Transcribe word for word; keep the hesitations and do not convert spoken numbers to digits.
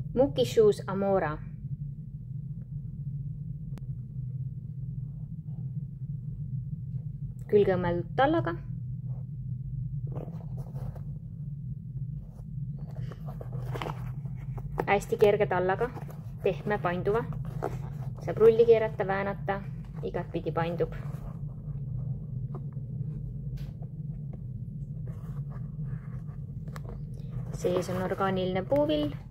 Muki Shoes Amora. Külge õmmeldud tallaga. Hästi kerge tallaga, pehme, painduva. Saab rulli keerata, väänata, igat pidi paindub. Sees on orgaaniline puuvill.